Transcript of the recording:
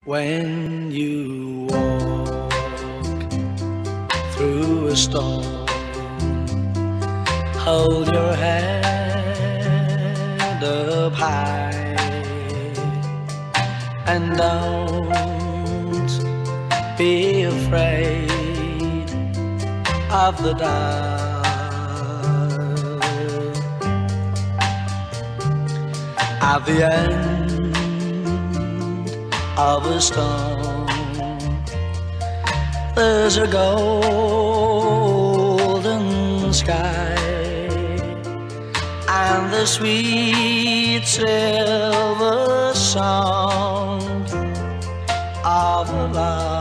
When you walk through a storm, hold your head up high and don't be afraid of the dark. At the end of a storm, there's a golden sky and the sweet silver song of love.